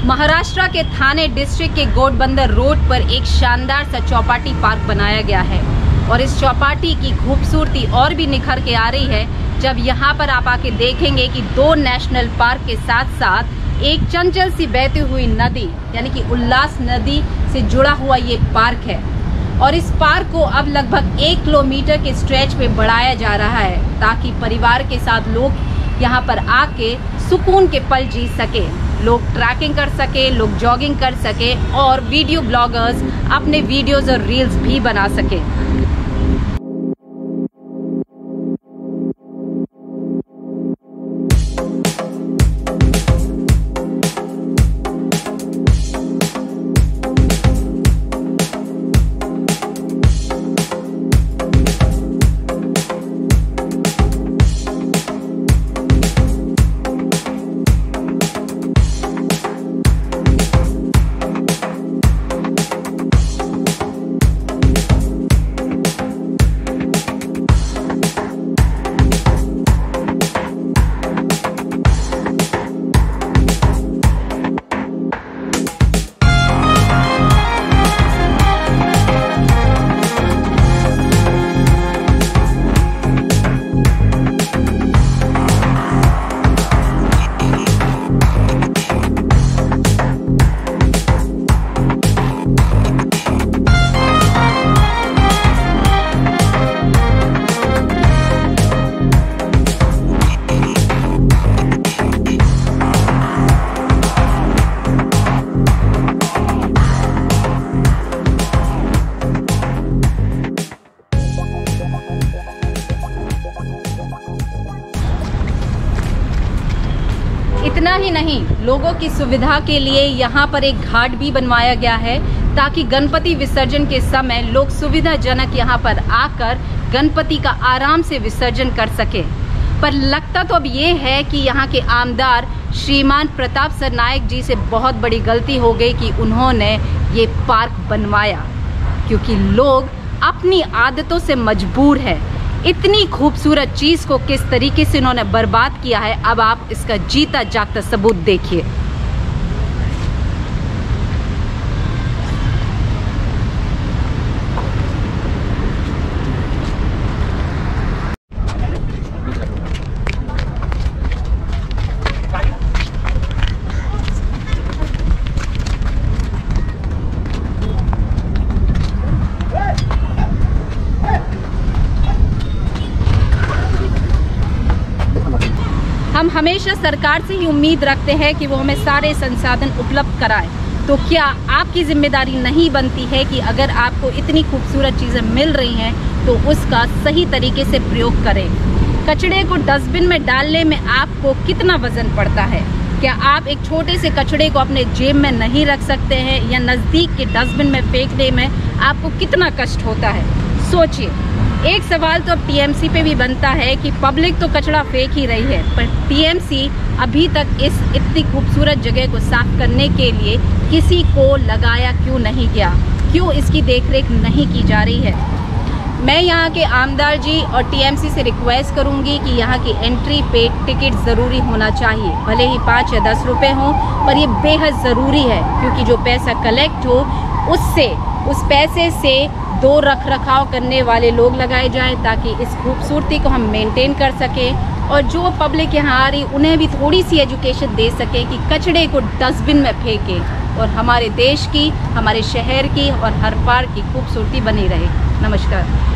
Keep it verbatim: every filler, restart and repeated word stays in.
महाराष्ट्र के थाने डिस्ट्रिक्ट के गोटबंदर रोड पर एक शानदार सा चौपाटी पार्क बनाया गया है और इस चौपाटी की खूबसूरती और भी निखर के आ रही है जब यहाँ पर आप आके देखेंगे कि दो नेशनल पार्क के साथ साथ एक चंचल सी बहती हुई नदी यानी कि उल्लास नदी से जुड़ा हुआ ये पार्क है। और इस पार्क को अब लगभग एक किलोमीटर के स्ट्रेच पे बढ़ाया जा रहा है ताकि परिवार के साथ लोग यहाँ पर आके सुकून के पल जी सके, लोग ट्रैकिंग कर सके, लोग जॉगिंग कर सके और वीडियो ब्लॉगर्स अपने वीडियोस और रील्स भी बना सके। इतना ही नहीं, लोगों की सुविधा के लिए यहाँ पर एक घाट भी बनवाया गया है ताकि गणपति विसर्जन के समय लोग सुविधाजनक यहाँ पर आकर गणपति का आराम से विसर्जन कर सके। पर लगता तो अब ये है कि यहाँ के आमदार श्रीमान प्रताप सरनायक जी से बहुत बड़ी गलती हो गई कि उन्होंने ये पार्क बनवाया, क्योंकि लोग अपनी आदतों से मजबूर है। इतनी खूबसूरत चीज को किस तरीके से इन्होंने बर्बाद किया है, अब आप इसका जीता जागता सबूत देखिए। हम हमेशा सरकार से ही उम्मीद रखते हैं कि वो हमें सारे संसाधन उपलब्ध कराए, तो क्या आपकी जिम्मेदारी नहीं बनती है कि अगर आपको इतनी खूबसूरत चीज़ें मिल रही हैं तो उसका सही तरीके से प्रयोग करें। कचड़े को डस्टबिन में डालने में आपको कितना वजन पड़ता है? क्या आप एक छोटे से कचड़े को अपने जेब में नहीं रख सकते हैं, या नज़दीक के डस्टबिन में फेंकने में आपको कितना कष्ट होता है? सोचिए। एक सवाल तो अब टीएमसी पे भी बनता है कि पब्लिक तो कचरा फेंक ही रही है, पर टीएमसी अभी तक इस इतनी खूबसूरत जगह को साफ करने के लिए किसी को लगाया क्यों नहीं गया? क्यों इसकी देखरेख नहीं की जा रही है? मैं यहाँ के आमदार जी और टीएमसी से रिक्वेस्ट करूँगी कि यहाँ की एंट्री पे टिकट ज़रूरी होना चाहिए, भले ही पाँच या दस रुपये हों, पर ये बेहद ज़रूरी है, क्योंकि जो पैसा कलेक्ट हो उससे उस पैसे से दो रख रखाव करने वाले लोग लगाए जाएं ताकि इस खूबसूरती को हम मेंटेन कर सकें, और जो पब्लिक यहाँ आ रही उन्हें भी थोड़ी सी एजुकेशन दे सकें कि कचड़े को डस्टबिन में फेंकें और हमारे देश की, हमारे शहर की और हर पार्क की खूबसूरती बनी रहे। नमस्कार।